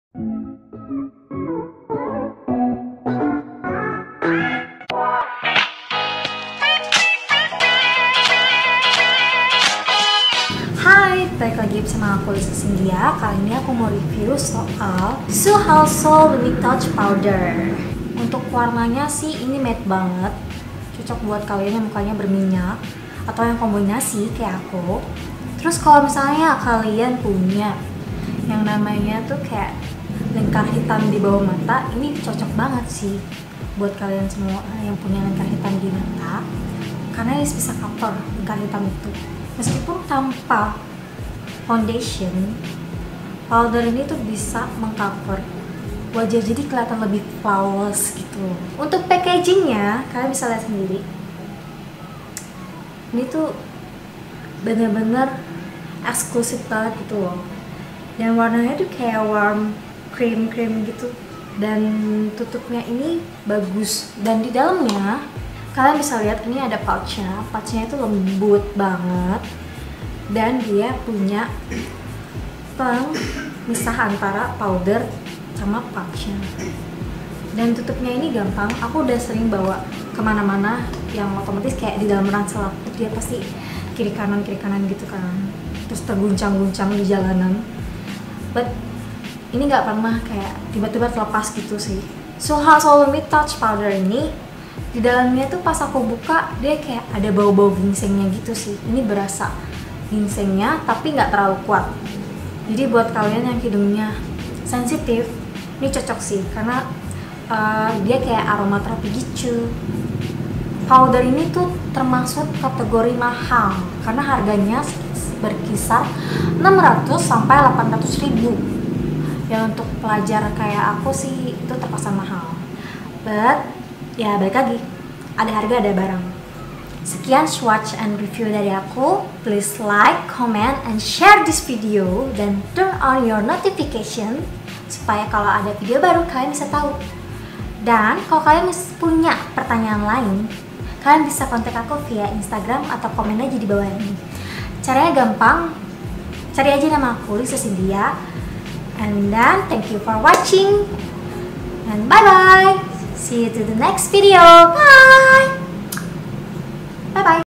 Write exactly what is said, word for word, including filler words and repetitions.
Hai, balik lagi bersama aku Lisa Cynthia. Kali ini aku mau review soal Su Household Unique Touch Powder. Untuk warnanya sih ini matte banget, cocok buat kalian yang mukanya berminyak atau yang kombinasi kayak aku. Terus kalau misalnya kalian punya yang namanya tuh kayak lingkar hitam di bawah mata, ini cocok banget sih buat kalian semua yang punya lingkar hitam di mata, karena ini bisa cover lingkar hitam itu. Meskipun tanpa foundation, powder ini tuh bisa mengcover wajah jadi kelihatan lebih flawless gitu. Untuk packagingnya kalian bisa lihat sendiri, ini tuh bener-bener eksklusif banget gitu loh, dan warnanya tuh kayak warm cream cream gitu, dan tutupnya ini bagus. Dan di dalamnya kalian bisa lihat ini ada pouchnya. Pouchnya itu lembut banget, dan dia punya pemisah antara powder sama pouchnya. Dan tutupnya ini gampang. Aku udah sering bawa kemana-mana yang otomatis kayak di dalam ransel aku, dia pasti kiri kanan kiri kanan gitu kan, terus terguncang-guncang di jalanan. But ini nggak pernah kayak tiba-tiba terlepas gitu sih. Su Household Unique Touch Powder ini di dalamnya tuh pas aku buka dia kayak ada bau-bau ginsengnya gitu sih. Ini berasa ginsengnya tapi nggak terlalu kuat. Jadi buat kalian yang hidungnya sensitif, ini cocok sih karena uh, dia kayak aromaterapi gitu. Powder ini tuh termasuk kategori mahal karena harganya berkisar enam ratus sampai delapan ratus ribu. Ya untuk pelajar kayak aku sih itu terpaksa mahal. But ya balik lagi, ada harga ada barang. Sekian swatch and review dari aku. Please like, comment, and share this video, dan turn on your notification supaya kalau ada video baru kalian bisa tahu. Dan kalau kalian punya pertanyaan lain, kalian bisa kontak aku via Instagram atau komen aja di bawah ini. Caranya gampang, cari aja nama aku Lisa Cynthia. And then thank you for watching, and bye bye. See you to the next video. Bye. Bye bye.